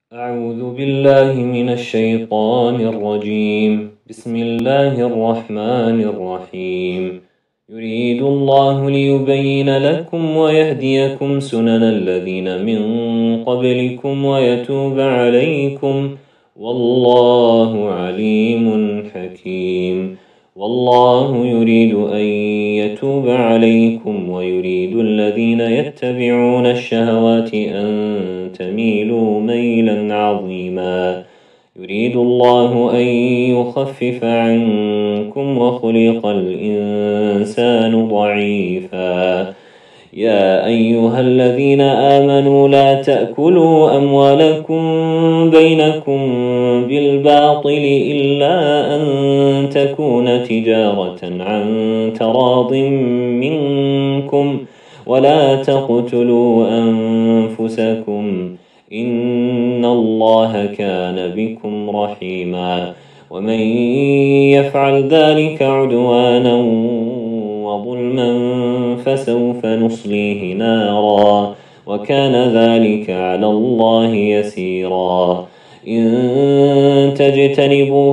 أعوذ بالله من الشيطان الرجيم. بسم الله الرحمن الرحيم. يريد الله ليبين لكم ويهديكم سنن الذين من قبلكم ويتوب عليكم، والله عليم حكيم. والله يريد أن يتوب عليكم ويريد الذين يتبعون الشهوات أن تميلوا ميلا عظيما. يريد الله أن يخفف عنكم وخلق الإنسان ضعيفا. يا أيها الذين آمنوا لا تأكلوا أموالكم بينكم بالباطل إلا أن تكون تجارة عن تراض منكم، ولا تقتلوا أنفسكم إن الله كان بكم رحيما. ومن يفعل ذلك عدوانا وظلما فسوف نصليه نارا، وكان ذلك على الله يسيرا. إن تجتنبوا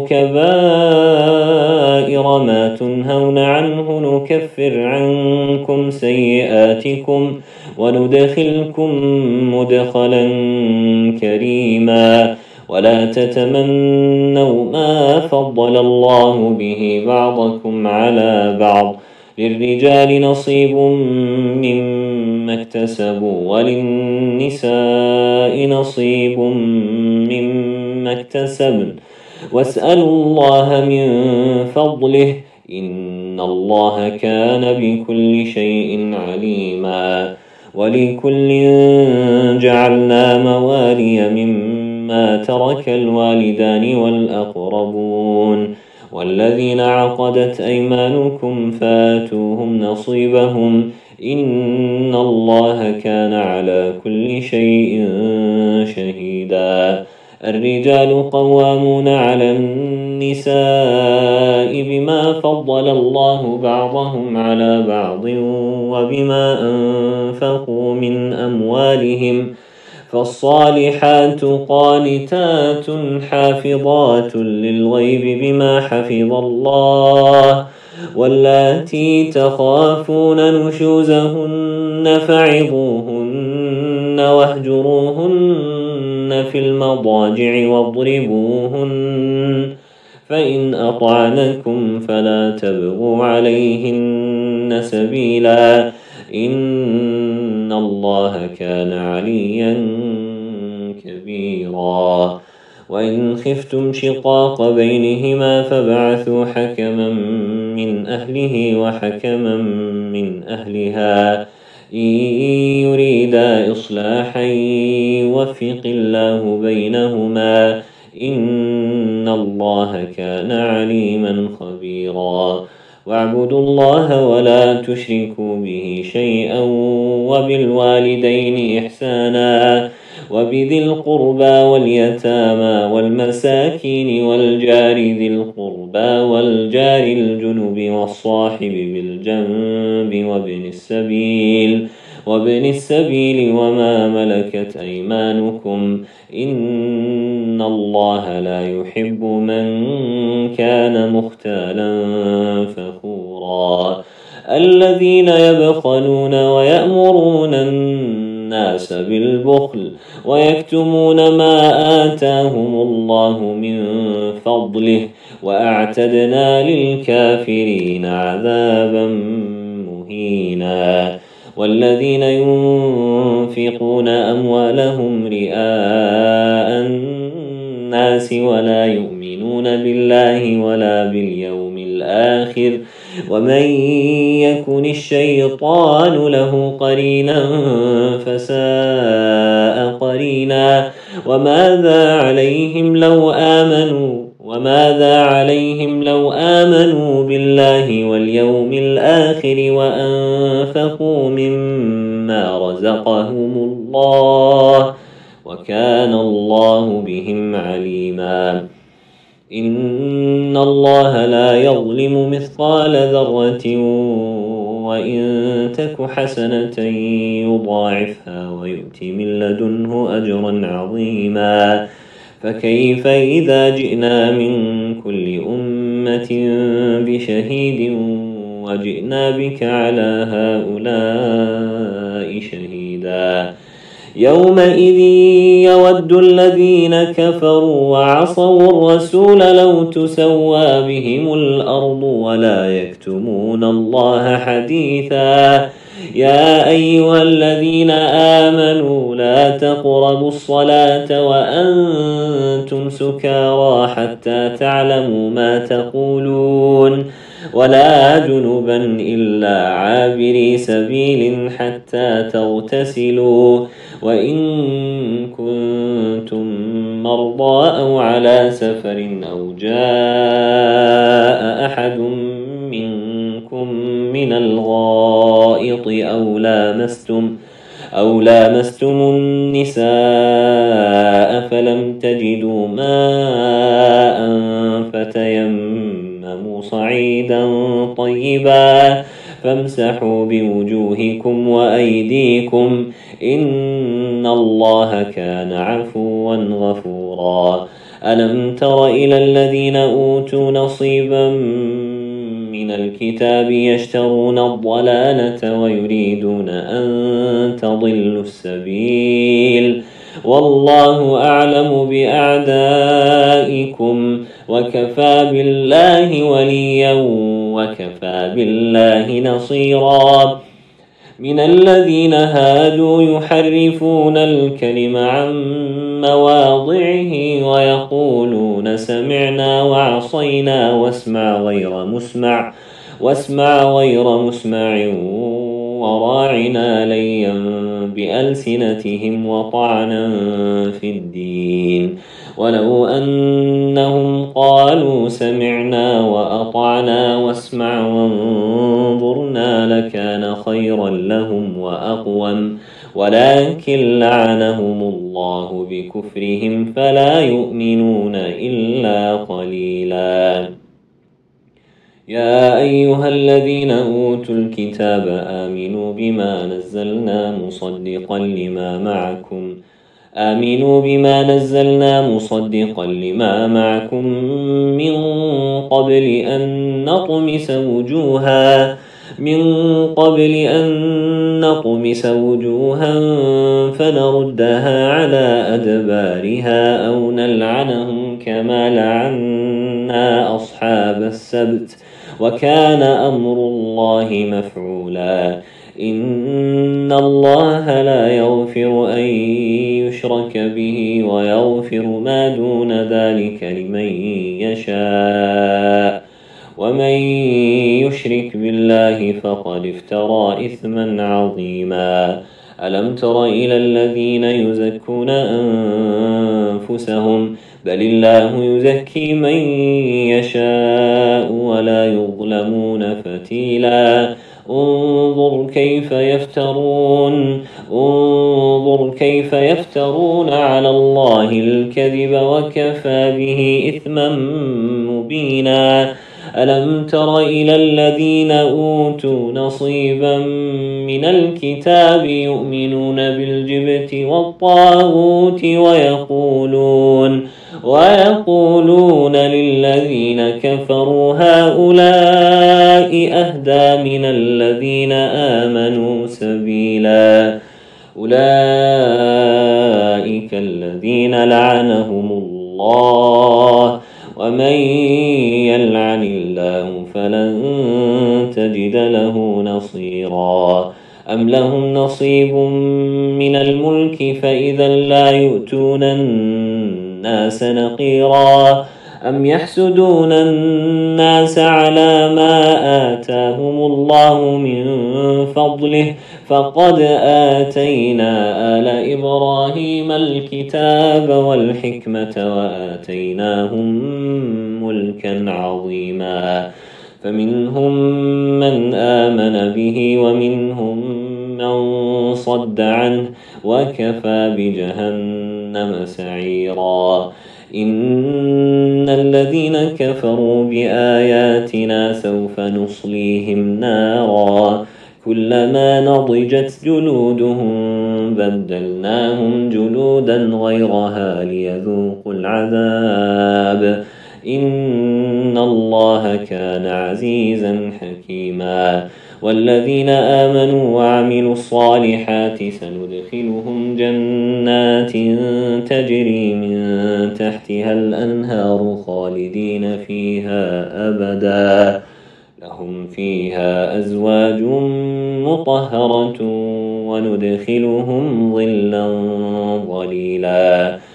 كبائر ما تنهون عنه نكفر عنكم سيئاتكم وندخلكم مدخلا كريما. ولا تتمنوا ما فضل الله به بعضكم على بعض، للرجال نصيب مما اكتسبوا وللنساء نصيب مما اكتسبن، واسألوا الله من فضله إن الله كان بكل شيء عليما. ولكل جعلنا موالي مما ترك الوالدان والأقربون والذين عقدت أيمانكم فآتوهم نصيبهم إن الله كان على كل شيء شهيدا. الرجال قوامون على النساء بما فضل الله بعضهم على بعض وبما أنفقوا من أموالهم، فالصالحات قانتات حافظات للغيب بما حفظ الله، واللاتي تخافون نشوزهن فعظوهن واهجروهن في المضاجع واضربوهن، فإن أطعنكم فلا تبغوا عليهن سبيلا إن الله كان عليا كبيرا. وإن خفتم شقاق بينهما فابعثوا حكما من أهله وحكما من أهلها إن يريدا إصلاحا يوفق الله بينهما إن الله كان عليما خبيرا. واعبدوا الله ولا تشركوا به شيئا وبالوالدين إحسانا وبذي القربى واليتامى والمساكين والجار ذي القربى والجار الجنب والصاحب بالجنب وابن السبيل وما ملكت أيمانكم إن الله لا يحب من كان مختالا فخورا. الذين يبخلون ويأمرون الناس بالبخل ويكتمون ما آتاهم الله من فضله وأعتدنا للكافرين عذابا مهينا. والذين ينفقون أموالهم رئاء الناس ولا يؤمنون بالله ولا باليوم الآخر ومن يكن الشيطان له قرينا فساء قرينا. وماذا عليهم لو آمنوا بالله واليوم الآخر وأنفقوا مما رزقهم الله وكان الله بهم عليما. إن الله لا يظلم مثقال ذرة وإن تك حسنة يضاعفها ويؤت من لدنه أجرا عظيما فكيف إذا جئنا من كل أمة بشهيد وجئنا بك على هؤلاء شهيدا يومئذ يود الذين كفروا وعصوا الرسول لو تسوى بهم الأرض ولا يكتمون الله حديثا يا أيها الذين آمنوا لا تقربوا الصلاة وأنتم سكارى حتى تعلموا ما تقولون ولا جنبا إلا عابري سبيل حتى تغتسلوا وإن كنتم مرضى أو على سفر أو جاء أحد منكم من الغائط أو لامستم النساء فلم تجدوا ماء فتيمموا صعيدا طيبا فامسحوا بوجوهكم وأيديكم إن الله كان عفوا غفورا ألم تر إلى الذين أوتوا نصيبا من الكتاب يشترون الضلالة ويريدون أن تضلوا السبيل والله أعلم بأعدائكم وكفى بالله وليا وكفى بالله نصيرا من الذين هادوا يحرفون الكلم عن مواضعه ويقولون سمعنا وعصينا واسمع غير مسمع وراعنا ليا بألسنتهم وطعنا في الدين ولو أنهم قالوا سمعنا وأطعنا واسمع وانظرنا لكان خيرا لهم وأقوم ولكن لعنهم الله بكفرهم فلا يؤمنون إلا قليلا يا أيها الذين أوتوا الكتاب آمنوا بما نزلنا مصدقا لما معكم من قبل أن نطمس وجوها فنردها على أدبارها أو نلعنهم كما لعنا أصحاب السبت وكان أمر الله مفعولا إن الله لا يغفر أن يشرك به ويغفر ما دون ذلك لمن يشاء ومن يشرك بالله فقد افترى إثما عظيما ألم تر إلى الذين يزكون أنفسهم بل الله يزكي من يشاء ولا يظلمون فتيلا انظر كيف يفترون على الله الكذب وكفى به إثما مبينا ألم تر إلى الذين أوتوا نصيبا من الكتاب يؤمنون بالجبت والطاغوت ويقولون للذين كفروا هؤلاء أهدى من الذين آمنوا سبيلا أولئك الذين لعنهم الله ومن يلعن الله فلن تجد له نصيرا أم لهم نصيب من الملك فإذا لا يؤتون الناس نقيرا أم يحسدون الناس على ما آتاهم الله من فضله فقد آتينا آل إبراهيم الكتاب والحكمة وآتيناهم ملكا عظيما فمنهم من آمن به ومنهم من صد عنه وكفى بجهنم سعيرا إن الذين كفروا بآياتنا سوف نصليهم نارا كلما نضجت جلودهم بدلناهم جلودا غيرها ليذوقوا العذاب إن الله كان عزيزا حكيما والذين آمنوا وعملوا الصالحات سندخلهم جنات تجري من تحتها الأنهار خالدين فيها أبدا لهم فيها أزواج مطهرة وندخلهم ظلا ظليلا